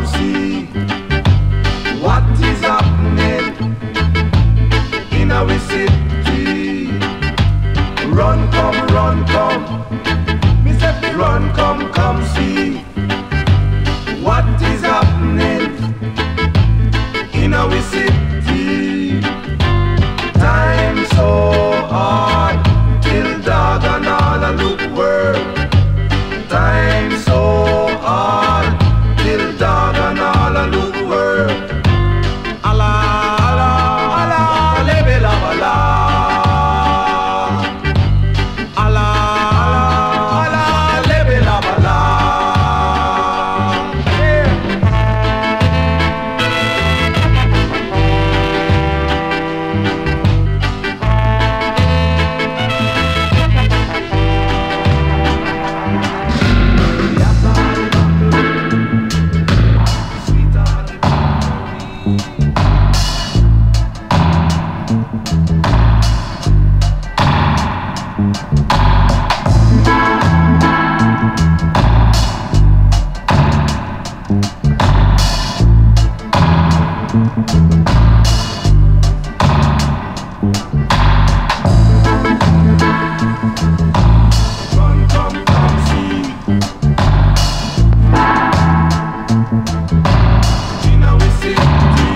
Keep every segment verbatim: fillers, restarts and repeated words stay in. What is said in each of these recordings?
see what is happening in our city. Run, come, run, come. Me say, run, come, come, see what is happening in our city. Time so hard, till dog and all a look world. Time so hard, till dog and all a look world. Allah, Allah, Allah, lebe la bala. Allah, Allah, Allah, lebe la bala. Run, come, come, see in our city.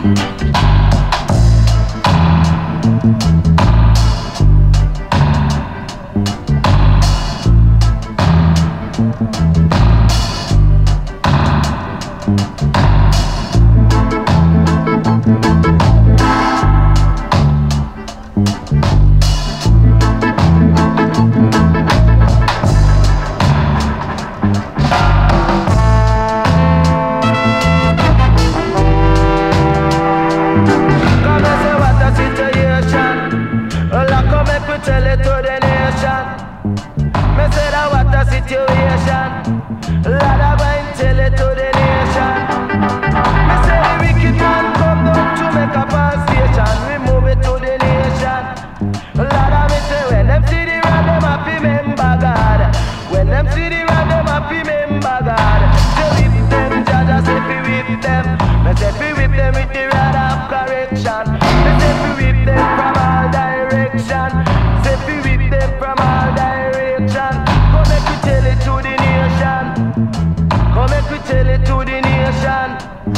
Come and say what a situation. Well, I come make we tell it to the nation. Me say that what a situation. Lord, I might tell it to the nation. Me say the wicked man come down to make a bad station. We move it to the nation. Lord, I me say when them see the road, them happy member God. When them see the road, them happy member God. Say whip them, Jaja say fi whip them. Me say fi whip them with the rod of correction. Me say fi whip them from all direction. Say fi whip them from all direction. Come make we tell it to the nation. Come make we tell it to the nation.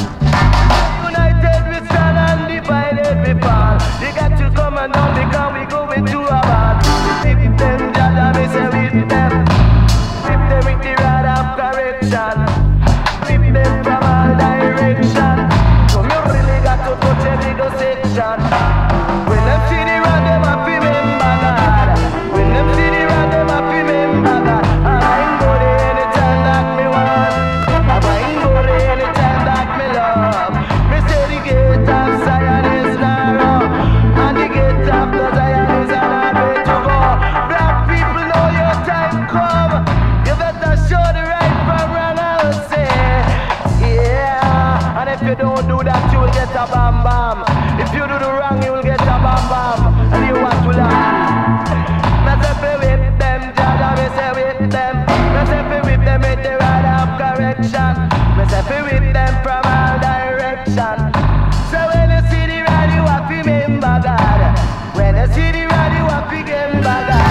United we stand and divided we fall. You got to come and down because we going to a bad. Whip them, Jaja, me say whip them. Whip them with the rod of correction. Whip them from all direction. So you really got to touch every go section. When them see the road, them happy member God. When them see the road, them happy member God. And I ain't go there anytime that me want. And I ain't go there anytime that me love. Me say the gate of Zion is narrow, and the gate of the Zion is a hard way to go. Black people know your time come. You better show the right from wrong, I would say. Yeah, and if you don't do that, you will get a bam bam. If you do the wrong, you will get a bam bam. And you want to laugh. Me say fi whip them, Jaja, me say whip them. Me say fi whip them with the rod of correction. Me say fi whip them from all direction. So when you see the rod, you have to remember God. When you see the rod, you have to remember God.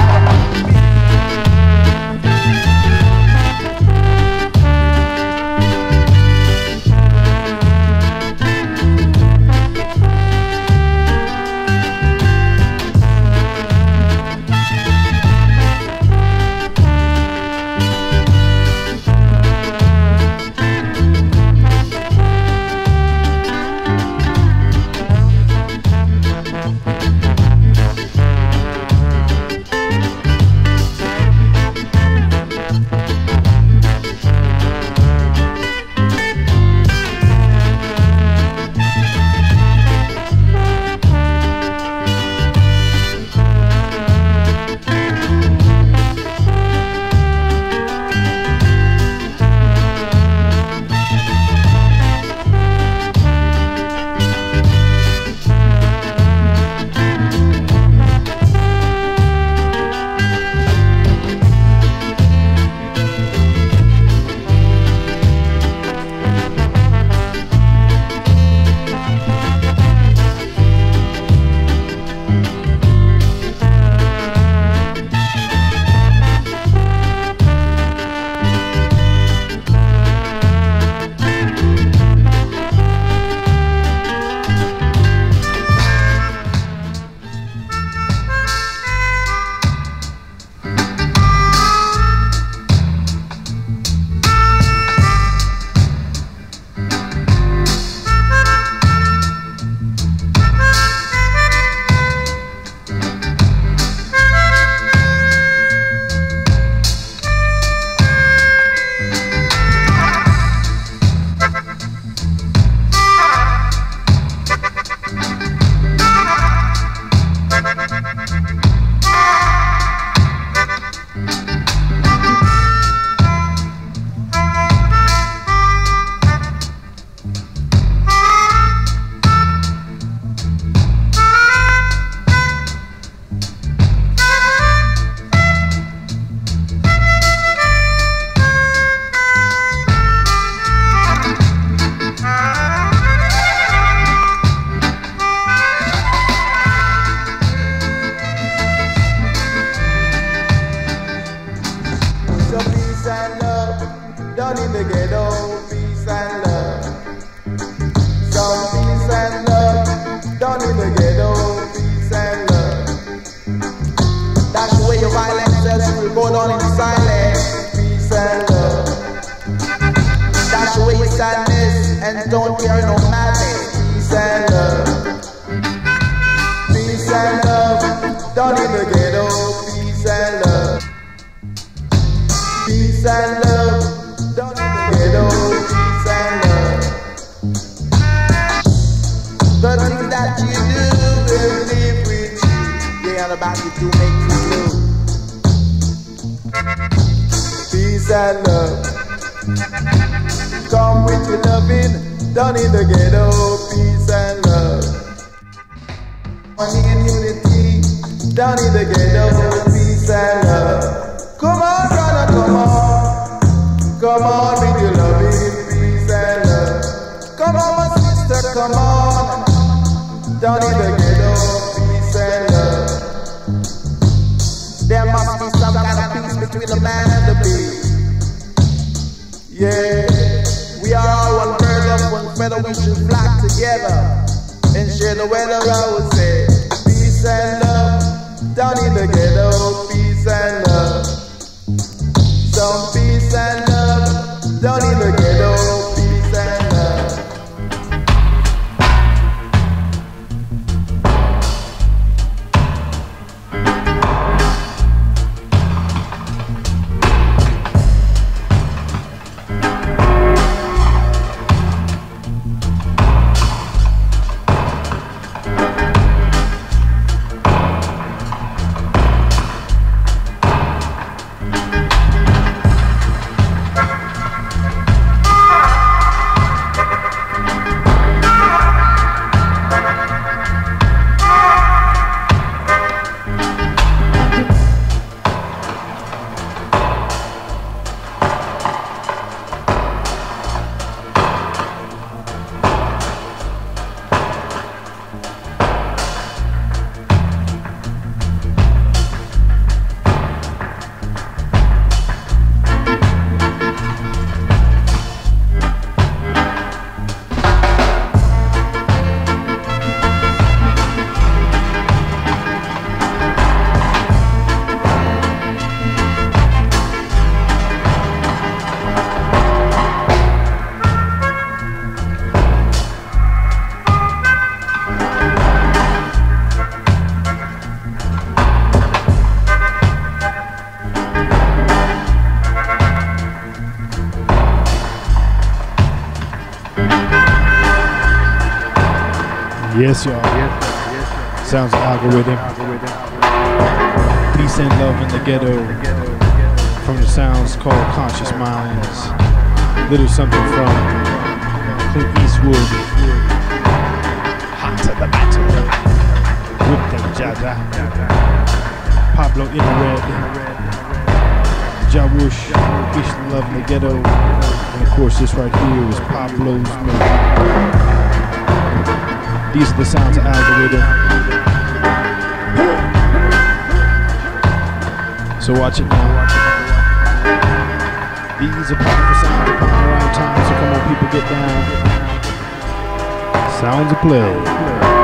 sadness and don't carry no madness. Peace and love. Peace and love. Down in the ghetto. Peace and love. Peace and love. Down in the ghetto. Peace and love. The things that you do will live with you. They are about you to make you blue. Peace and love. Come with your loving, down in the ghetto. Peace and love. Money and unity, down in the ghetto. Peace and love. Come on, brother, come on. Come on with your loving, peace and love. Come on, my sister, come on. Down in the ghetto, peace and love. There must be some kind of peace between the man and the beast. Yeah, we are all one bird of one feather. We should flock together and share the weather. I would say peace and love down in the ghetto. Peace and love, some peace and love down in the ghetto. Peace and love. Yes, y'all. Sounds of Algorithm. Peace and love in the ghetto. From the sounds called Conscious Minds. Little something from Clint Eastwood. Hot to the battle. Whip them Jaja. Pablo in the red. Jawush. Peace and love in the ghetto. And of course, this right here is Pablo's movie. These are the sounds of Algorithm. So watch it now. These are powerful sounds upon the right time. So come on, people, get down. Sounds of play.